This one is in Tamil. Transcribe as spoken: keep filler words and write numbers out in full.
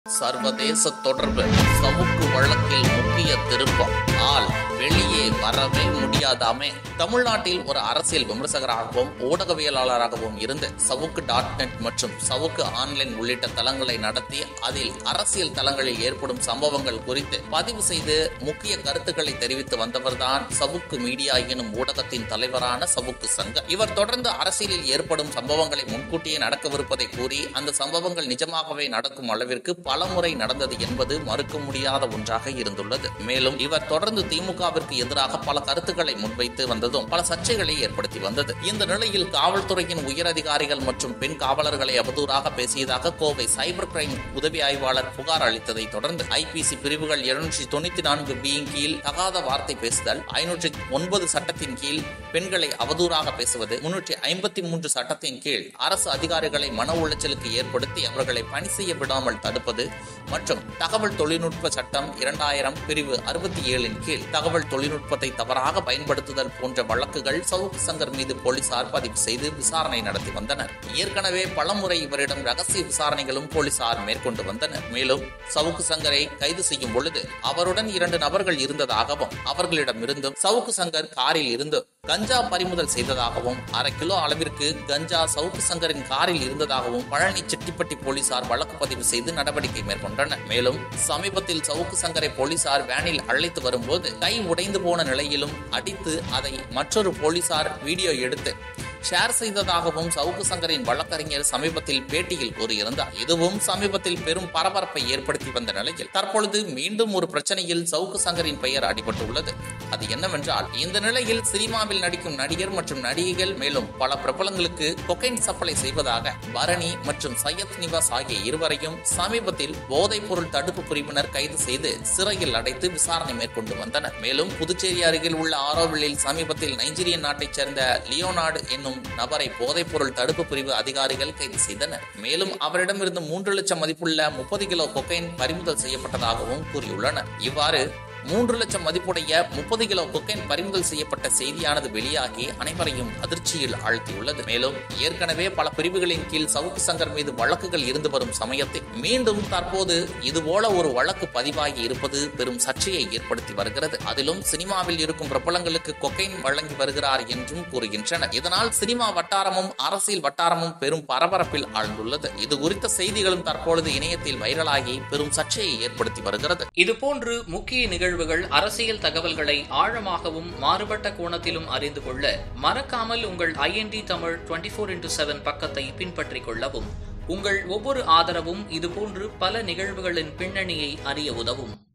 சர்வதேச தொடர்பு சவுக்கு வழக்கில் முக்கிய திருப்பம். ஆள் வெளியே வரவே முடியாதாமே. தமிழ்நாட்டில் ஒரு அரசியல் விமர்சகராகவும் ஊடகவியலாளராகவும் இருந்து சவுக்கு டாட் நெட் மற்றும் சவுக்கு ஆன்லைன் உள்ளிட்ட தளங்களை நடத்தி அதில் அரசியல் தளங்களில் ஏற்படும் சம்பவங்கள் குறித்து பதிவு செய்து முக்கிய கருத்துக்களை தெரிவித்து வந்தவர்தான் சவுக்கு மீடியா எனும் ஊடகத்தின் தலைவரான சவுக்கு சங்கர். இவர் தொடர்ந்து அரசியலில் ஏற்படும் சம்பவங்களை முன்கூட்டியே நடக்கவிருப்பதை கூறி அந்த சம்பவங்கள் நிஜமாகவே நடக்கும் அளவிற்கு பலமுறை நடந்தது என்பது மறுக்க முடியாத ஒன்றாக இருந்துள்ளது. மேலும் இவர் தொடர்ந்து திமுகவிற்கு எதிராக பல கருத்துக்களை முன்வைத்து வந்ததும் பல சர்ச்சைகளை ஏற்படுத்தி வந்தது. இந்த நிலையில் காவல்துறையின் உயர் அதிகாரிகள் மற்றும் பெண் காவலர்களை அவதூறாக பேசியதாக கோவை சைபர் கிரைம் உதவி ஆய்வாளர் புகார் அளித்ததை தொடர்ந்து ஐபிசி பிரிவுகள் இருநூற்றி தொண்ணூத்தி நான்கு பி கீழ் தகாத வார்த்தை பேசுதல், ஐநூற்றி ஒன்பது சட்டத்தின் கீழ் பெண்களை அவதூறாக பேசுவது, முன்னூற்றி ஐம்பத்தி மூன்று சட்டத்தின் கீழ் அரசு அதிகாரிகளை மன உளைச்சலுக்கு ஏற்படுத்தி அவர்களை பணி செய்ய விடாமல் தடுப்பது மற்றும் தகவல் தொழில்நுட்ப சட்டம் இரண்டாயிரம் பிரிவு அறுபத்தி ஏழின் கீழ் தகவல் தொழில்நுட்பத்தை தவறாக பயன்படுத்துதல் போன்ற வழக்குகள் சவுக்கு சங்கர் மீது போலீசார் பதிவு செய்து விசாரணை நடத்தி வந்தனர். ஏற்கனவே பலமுறை இவரிடம் ரகசிய விசாரணைகளும் போலீசார் மேற்கொண்டு வந்தனர். மேலும் சவுக்கு சங்கரை கைது செய்யும் பொழுது அவருடன் இரண்டு நபர்கள் இருந்ததாகவும் அவர்களிடமிருந்தும் சவுக்கு சங்கர் காரில் இருந்து கஞ்சா பறிமுதல் செய்ததாகவும் அரை கிலோ அளவிற்கு கஞ்சா சவுக்கு சங்கரின் காரில் இருந்ததாகவும் பழனி செட்டிப்பட்டி போலீசார் வழக்கு பதிவு செய்து நடவடிக்கை மேற்கொண்டனர். மேலும் சமீபத்தில் சவுக்கு சங்கரை போலீசார் வேனில் அழைத்து வரும்போது கை உடைந்து போன நிலையிலும் அடித்து அதை மற்றொரு போலீசார் வீடியோ எடுத்து ஷேர் செய்ததாகவும் சவுக்கு சங்கரின் வழக்கறிஞர் சமீபத்தில் பேட்டியில் கூறியிருந்தார். இதுவும் சமீபத்தில் பெரும் பரபரப்பை ஏற்படுத்தி வந்த நிலையில் தற்பொழுது மீண்டும் ஒரு பிரச்சனையில் சவுக்கு சங்கரின் பெயர் அடிபட்டுள்ளது. அது என்னவென்றால், இந்த நிலையில் சினிமாவில் நடிக்கும் நடிகர் மற்றும் நடிகைகள் மேலும் பல பிரபலங்களுக்கு கொக்கைன் சப்ளை செய்வதாக பரணி மற்றும் சையத் நிவாஸ் ஆகிய இருவரையும் சமீபத்தில் போதைப் பொருள் தடுப்பு பிரிவினர் கைது செய்து சிறையில் அடைத்து விசாரணை மேற்கொண்டு வந்தனர். மேலும் புதுச்சேரி அருகில் உள்ள ஆரோவில்லில் சமீபத்தில் நைஜீரிய நாட்டைச் சேர்ந்த லியோனார்டு என்னும் நபரை போதைப் பொருள் தடுப்பு பிரிவு அதிகாரிகள் கைது செய்தனர். மேலும் அவரிடமிருந்து மூன்று லட்சம் மதிப்புள்ள முப்பது கிலோ கொக்கைன் பறிமுதல் செய்யப்பட்டதாகவும் கூறியுள்ளனர். இவ்வாறு மூன்று லட்சம் மதிப்புடைய முப்பது கிலோ கொக்கைன் பறிமுதல் செய்யப்பட்ட செய்தியானது வெளியாகி அனைவரையும் அதிர்ச்சியில் ஆழ்த்தியுள்ளது. மேலும் ஏற்கனவே பல பிரிவுகளின் கீழ் சவுக்கு சங்கர் மீது வழக்குகள் இருந்து வரும் சமயத்தில் மீண்டும் தற்போது இதுபோல ஒரு வழக்கு பதிவாகி இருப்பது பெரும் சர்ச்சையை ஏற்படுத்தி வருகிறது. அதிலும் சினிமாவில் இருக்கும் பிரபலங்களுக்கு கொக்கைன் வழங்கி வருகிறார் என்றும் கூறுகின்றனர். இதனால் சினிமா வட்டாரமும் அரசியல் வட்டாரமும் பெரும் பரபரப்பில் ஆழ்ந்துள்ளது. இது குறித்த செய்திகளும் தற்பொழுது இணையத்தில் வைரலாகி பெரும் சர்ச்சையை ஏற்படுத்தி வருகிறது. இதுபோன்று முக்கிய நிகழ்வுகள் அரசியல் தகவல்களை ஆழமாகவும் மாறுபட்ட கோணத்திலும் அறிந்து கொள்ள மறக்காமல் உங்கள் ஐஎன்டி தமிழ் இருபத்தி நான்கு இன்டு ஏழு பக்கத்தை பின்பற்றிக் கொள்ளவும். உங்கள் ஒவ்வொரு ஆதரவும் இதுபோன்று பல நிகழ்வுகளின் பின்னணியை அறிய உதவும்.